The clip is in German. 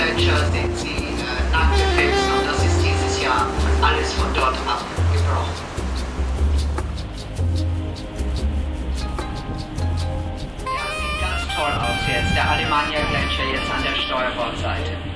Gletscher sehen Sie nackte Felsen und das ist dieses Jahr alles von dort abgebrochen. Ja, sieht ganz toll aus jetzt, der Alemannia Gletscher jetzt an der Steuerbordseite.